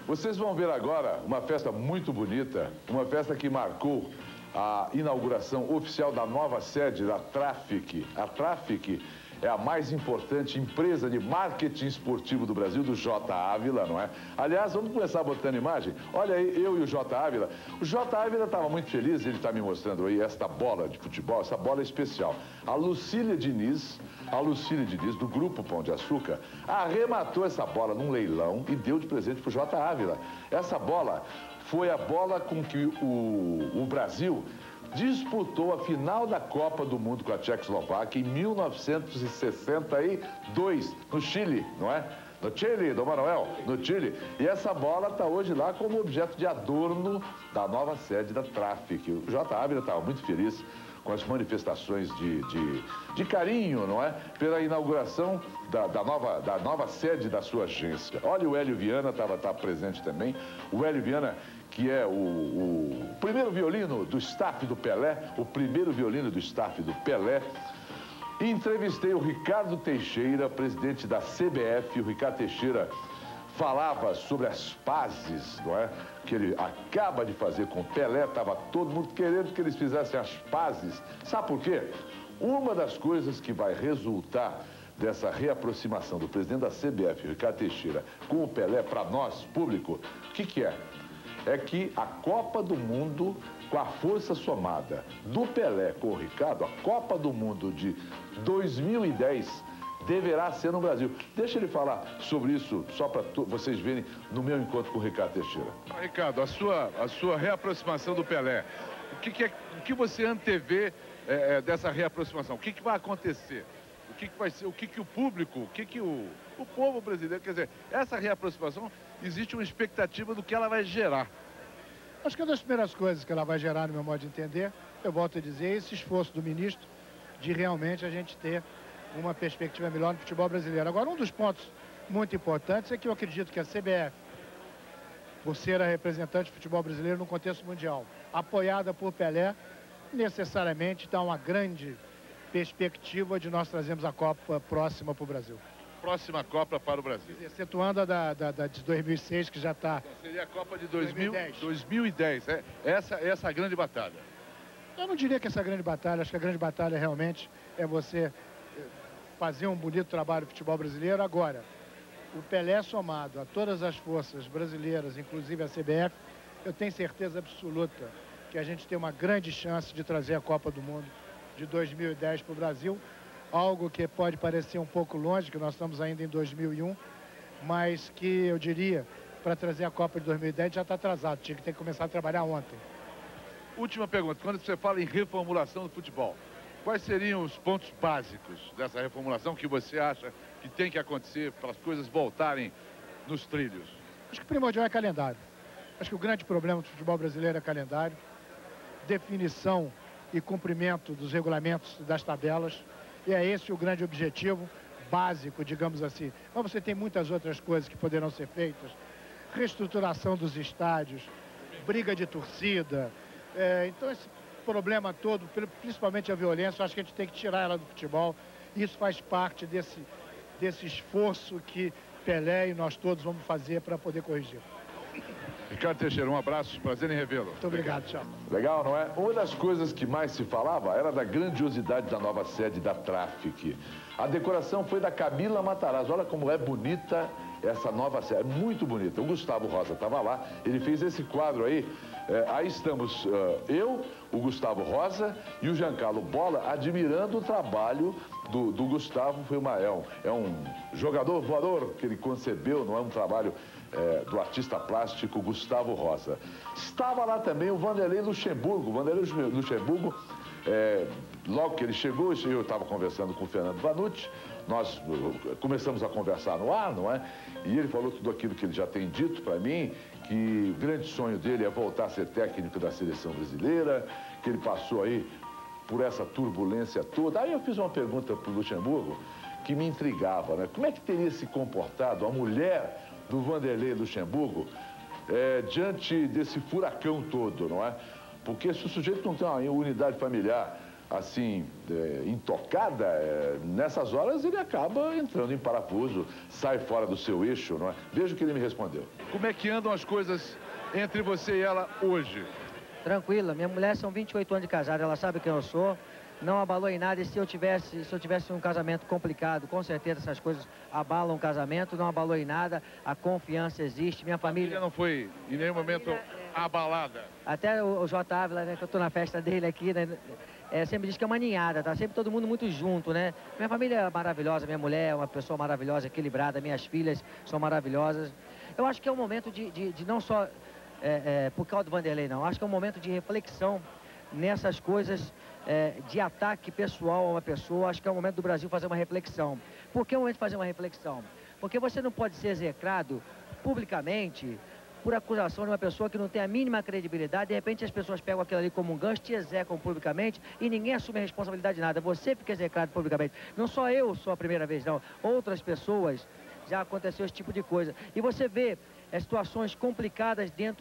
Vocês vão ver agora uma festa muito bonita, uma festa que marcou a inauguração oficial da nova sede da Traffic. A Traffic é a mais importante empresa de marketing esportivo do Brasil, do J. Ávila, não é? Aliás, vamos começar botando imagem. Olha aí, eu e o J. Ávila. O J. Ávila estava muito feliz, ele está me mostrando aí esta bola de futebol, essa bola especial. A Lucília Diniz, do Grupo Pão de Açúcar, arrematou essa bola num leilão e deu de presente para o J. Ávila. Essa bola foi a bola com que o Brasil disputou a final da Copa do Mundo com a Tchecoslováquia em 1962, no Chile, não é? No Chile, Dom Manuel, no Chile. E essa bola está hoje lá como objeto de adorno da nova sede da Traffic. O J. Ávila estava muito feliz com as manifestações de carinho, não é? Pela inauguração da nova sede da sua agência. Olha, o Hélio Viana estava presente também. O Hélio Viana, que é o primeiro violino do staff do Pelé, E entrevistei o Ricardo Teixeira, presidente da CBF. O Ricardo Teixeira falava sobre as pazes, não é? Que ele acaba de fazer com o Pelé, estava todo mundo querendo que eles fizessem as pazes. Sabe por quê? Uma das coisas que vai resultar dessa reaproximação do presidente da CBF, Ricardo Teixeira, com o Pelé, para nós, público, o que é? É que a Copa do Mundo, com a força somada do Pelé com o Ricardo, a Copa do Mundo de 2010 deverá ser no Brasil. Deixa ele falar sobre isso, só para vocês verem no meu encontro com o Ricardo Teixeira. Ricardo, a sua reaproximação do Pelé, o que você antevê dessa reaproximação? O que vai acontecer? O que vai ser? O que o público, o povo brasileiro, quer dizer, essa reaproximação, existe uma expectativa do que ela vai gerar. Acho que uma das primeiras coisas que ela vai gerar, no meu modo de entender, eu volto a dizer, é esse esforço do ministro de realmente a gente ter uma perspectiva melhor no futebol brasileiro. Agora, um dos pontos muito importantes é que eu acredito que a CBF, por ser a representante do futebol brasileiro no contexto mundial, apoiada por Pelé, necessariamente dá uma grande perspectiva de nós trazermos a Copa próxima para o Brasil. Próxima Copa para o Brasil. Excetuando a de 2006, que já está... Seria a Copa de 2010. Essa a grande batalha. Eu não diria que essa é a grande batalha. Acho que a grande batalha realmente é você fazer um bonito trabalho no futebol brasileiro. Agora, o Pelé somado a todas as forças brasileiras, inclusive a CBF, eu tenho certeza absoluta que a gente tem uma grande chance de trazer a Copa do Mundo de 2010 para o Brasil. Algo que pode parecer um pouco longe, que nós estamos ainda em 2001, mas que eu diria, para trazer a Copa de 2010 já está atrasado, tinha que ter que começar a trabalhar ontem. Última pergunta, quando você fala em reformulação do futebol, quais seriam os pontos básicos dessa reformulação que você acha que tem que acontecer para as coisas voltarem nos trilhos? Acho que o primordial é calendário. Acho que o grande problema do futebol brasileiro é calendário, definição e cumprimento dos regulamentos das tabelas. E é esse o grande objetivo básico, digamos assim. Mas você tem muitas outras coisas que poderão ser feitas. Reestruturação dos estádios, briga de torcida. Então esse problema todo, principalmente a violência, eu acho que a gente tem que tirar ela do futebol. Isso faz parte desse esforço que Pelé e nós todos vamos fazer para poder corrigir. Ricardo Teixeira, um abraço, prazer em revê-lo. Muito obrigado, tchau. Legal, não é? Uma das coisas que mais se falava era da grandiosidade da nova sede da Traffic. A decoração foi da Camila Matarazzo. Olha como é bonita essa nova sede, muito bonita. O Gustavo Rosa estava lá, ele fez esse quadro aí. Aí estamos eu, o Gustavo Rosa e o Giancarlo Bola admirando o trabalho do Gustavo. É um jogador voador que ele concebeu, não é um trabalho do artista plástico Gustavo Rosa. Estava lá também o Vanderlei Luxemburgo. Logo que ele chegou, eu estava conversando com o Fernando Vanucci, nós começamos a conversar no ar, não é? E ele falou tudo aquilo que ele já tem dito para mim, que o grande sonho dele é voltar a ser técnico da seleção brasileira, que ele passou aí por essa turbulência toda. Aí eu fiz uma pergunta para o Luxemburgo que me intrigava, né? Como é que teria se comportado a mulher do Vanderlei Luxemburgo diante desse furacão todo, não é? Porque se o sujeito não tem uma unidade familiar, assim, intocada, nessas horas ele acaba entrando em parafuso, sai fora do seu eixo, não é? Veja o que ele me respondeu. Como é que andam as coisas entre você e ela hoje? Tranquila, minha mulher são 28 anos de casada, ela sabe quem eu sou, não abalou em nada, e se eu tivesse um casamento complicado, com certeza essas coisas abalam o casamento, não abalou em nada, a confiança existe, minha família... não foi em nenhum momento abalada? Até o J. Ávila, né, que eu tô na festa dele aqui, né, sempre diz que é uma ninhada, tá sempre todo mundo muito junto, né? Minha família é maravilhosa, minha mulher é uma pessoa maravilhosa, equilibrada, minhas filhas são maravilhosas. Eu acho que é um momento de não só... por causa do Vanderlei, não. Acho que é um momento de reflexão nessas coisas de ataque pessoal a uma pessoa. Acho que é o momento do Brasil fazer uma reflexão. Por que é o momento de fazer uma reflexão? Porque você não pode ser execrado publicamente por acusação de uma pessoa que não tem a mínima credibilidade. De repente as pessoas pegam aquilo ali como um gancho, te execram publicamente e ninguém assume a responsabilidade de nada. Você fica execrado publicamente. Não só eu sou a primeira vez, não. Outras pessoas já aconteceu esse tipo de coisa. E você vê situações complicadas dentro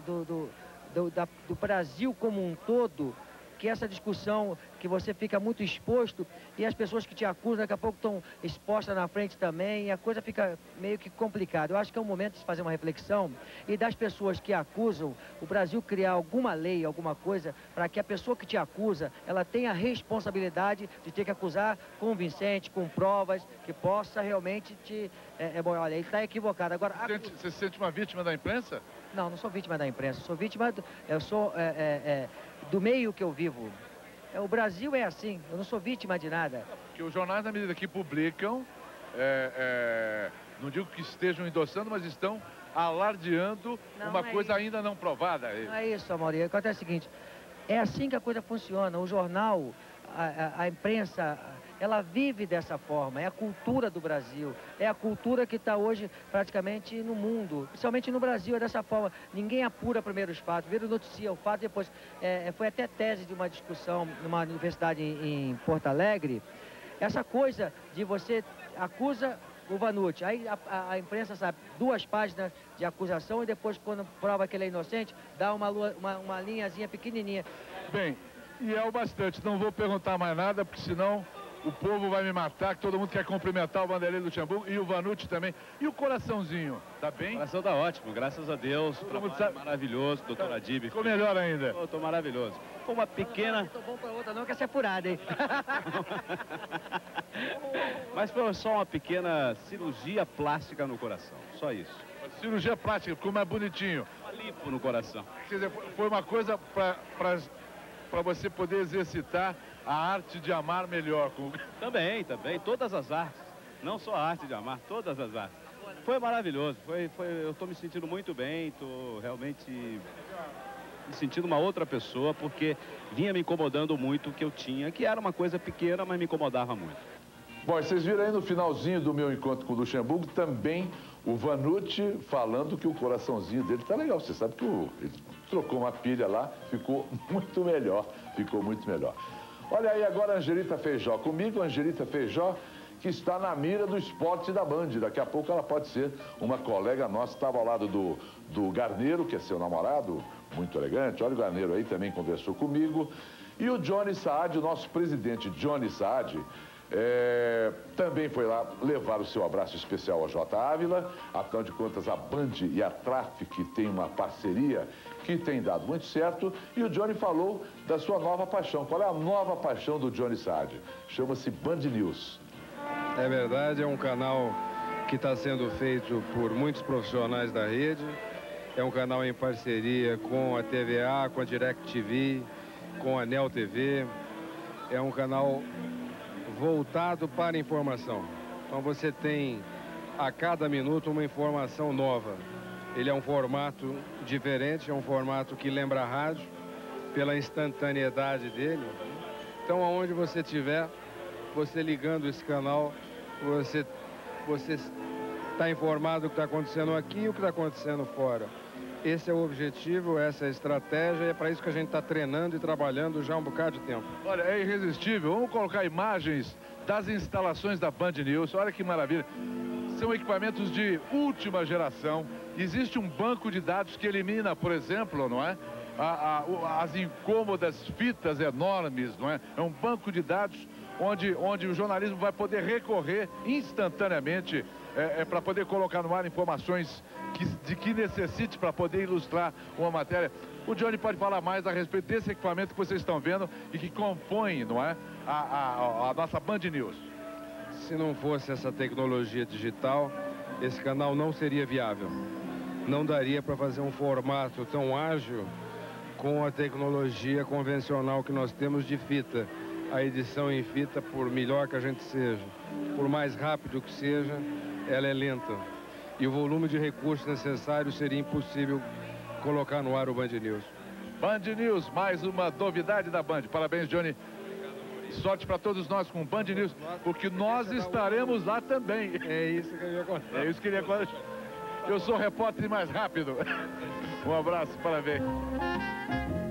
do Brasil como um todo, que essa discussão que você fica muito exposto e as pessoas que te acusam daqui a pouco estão expostas na frente também e a coisa fica meio que complicada. Eu acho que é um momento de se fazer uma reflexão e das pessoas que acusam, o Brasil criar alguma lei, alguma coisa, para que a pessoa que te acusa, ela tenha a responsabilidade de ter que acusar convincente, com provas, que possa realmente te... olha, ele está equivocado. Agora, Você se sente uma vítima da imprensa? Não, não sou vítima da imprensa, sou vítima, eu sou do meio que eu vivo. O Brasil é assim, eu não sou vítima de nada. Porque os jornais, na medida que publicam, não digo que estejam endossando, mas estão alardeando uma coisa ainda não provada. Não é isso, Amaury. Acontece o seguinte, é assim que a coisa funciona. O jornal, a imprensa... ela vive dessa forma, é a cultura do Brasil, é a cultura que está hoje praticamente no mundo, principalmente no Brasil, é dessa forma. Ninguém apura primeiro os fatos, vira noticia o fato depois. Foi até tese de uma discussão numa universidade em Porto Alegre, essa coisa de você acusa o Vanucci, aí a imprensa sabe, 2 páginas de acusação e depois, quando prova que ele é inocente, dá uma linhazinha pequenininha. Bem, e é o bastante, não vou perguntar mais nada, porque senão... o povo vai me matar, que todo mundo quer cumprimentar o Vanderlei Luxemburgo e o Vanucci também. E o coraçãozinho, tá bem? O coração tá ótimo, graças a Deus. Trabalho maravilhoso, doutor Adib. Ficou melhor ainda. Tô maravilhoso. Foi uma pequena... Não tô bom pra outra não, que essa é furada, hein? Mas foi só uma pequena cirurgia plástica no coração, só isso. Cirurgia plástica, ficou mais bonitinho. Uma lipo no coração. Quer dizer, foi uma coisa para você poder exercitar a arte de amar melhor. Também, todas as artes. Não só a arte de amar, todas as artes. Foi maravilhoso, eu estou me sentindo muito bem, estou realmente me sentindo uma outra pessoa, porque vinha me incomodando muito o que eu tinha, que era uma coisa pequena, mas me incomodava muito. Bom, vocês viram aí no finalzinho do meu encontro com o Luxemburgo, também o Vanucci falando que o coraçãozinho dele tá legal. Você sabe que ele trocou uma pilha lá, ficou muito melhor, Olha aí agora a Angelita Feijó comigo, Angelita Feijó, que está na mira do esporte da Band. Daqui a pouco ela pode ser uma colega nossa, estava ao lado do Garneiro, que é seu namorado, muito elegante. Olha o Garneiro aí, também conversou comigo. E o Johnny Saad, o nosso presidente Johnny Saad, também foi lá levar o seu abraço especial ao J. Ávila. Afinal de contas, a Band e a Traffic têm uma parceria que tem dado muito certo. E o Johnny falou da sua nova paixão. Qual é a nova paixão do Johnny Saad? Chama-se Band News. É verdade, é um canal que está sendo feito por muitos profissionais da rede. É um canal em parceria com a TVA, com a DirecTV, com a Nel TV. É um canal voltado para informação. Então você tem a cada minuto uma informação nova. Ele é um formato diferente, é um formato que lembra a rádio pela instantaneidade dele. Então aonde você estiver, você ligando esse canal, você está informado do que está acontecendo aqui e o que está acontecendo fora. Esse é o objetivo, essa é a estratégia, e é para isso que a gente está treinando e trabalhando já há um bocado de tempo. Olha, é irresistível. Vamos colocar imagens das instalações da Band News. Olha que maravilha. São equipamentos de última geração. Existe um banco de dados que elimina, por exemplo, não é? as incômodas fitas enormes, não é? É um banco de dados onde o jornalismo vai poder recorrer instantaneamente para poder colocar no ar informações de que necessite para poder ilustrar uma matéria. O Johnny pode falar mais a respeito desse equipamento que vocês estão vendo e que compõe, não é, a nossa Band News. Se não fosse essa tecnologia digital, esse canal não seria viável. Não daria para fazer um formato tão ágil com a tecnologia convencional que nós temos de fita. A edição em fita, por melhor que a gente seja, por mais rápido que seja, ela é lenta. E o volume de recursos necessários seria impossível colocar no ar o Band News. Band News, mais uma novidade da Band. Parabéns, Johnny. Sorte para todos nós com o Band News, porque nós estaremos lá também. É isso que eu ia contar. É isso que eu ia contar. Eu sou repórter mais rápido. Um abraço, parabéns.